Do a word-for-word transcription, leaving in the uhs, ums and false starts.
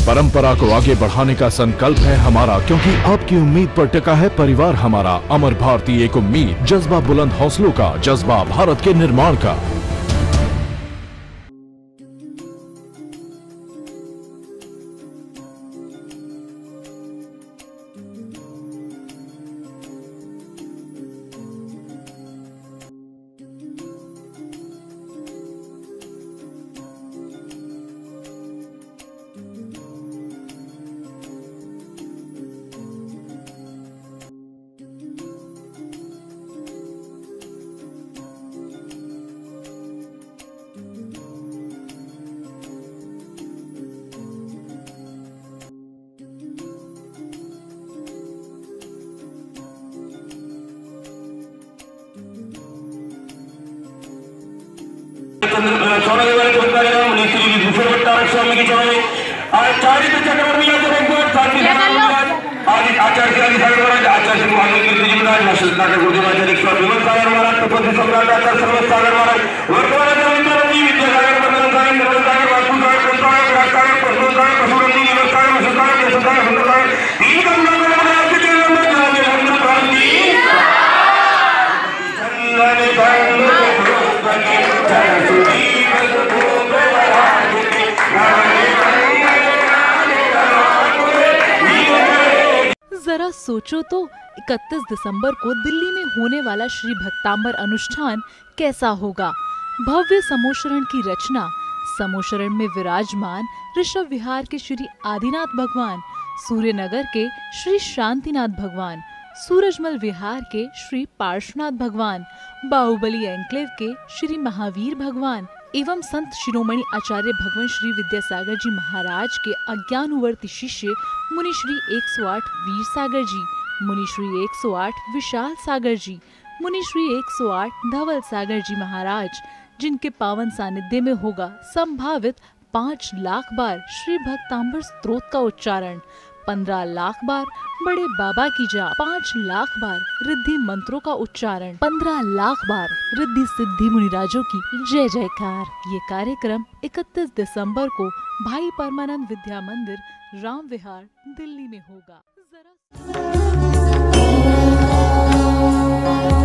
परंपरा को आगे बढ़ाने का संकल्प है हमारा, क्योंकि आपकी उम्मीद पर टिका है परिवार हमारा। अमर भारती एक उम्मीद, जज्बा बुलंद हौसलों का, जज्बा भारत के निर्माण का। जरा सोचो तो इकतीस दिसंबर को दिल्ली में होने वाला श्री भक्तांबर अनुष्ठान कैसा होगा। भव्य समोशरण की रचना, समोशरण में विराजमान ऋषभ विहार के श्री आदिनाथ भगवान, सूर्यनगर के श्री शांतिनाथ भगवान, सूरजमल विहार के श्री पार्श्वनाथ भगवान, बाहुबली एन्क्लेव के श्री महावीर भगवान एवं संत शिरोमणि आचार्य भगवान श्री विद्यासागर जी महाराज के अज्ञानुवर्ती शिष्य मुनि श्री एक सौ आठ वीर सागर जी, मुनि श्री एक सौ आठ विशाल सागर जी, मुनि श्री एक सौ आठ धवल सागर जी महाराज, जिनके पावन सानिध्य में होगा संभावित पाँच लाख बार श्री भक्तांबर स्तोत्र का उच्चारण, पंद्रह लाख बार बड़े बाबा की जाप, पाँच लाख बार रिद्धि मंत्रों का उच्चारण, पंद्रह लाख बार रिद्धि सिद्धि मुनिराजों की जय जयकार। ये कार्यक्रम इकतीस दिसंबर को भाई परमानंद विद्या मंदिर, राम विहार, दिल्ली में होगा। जरा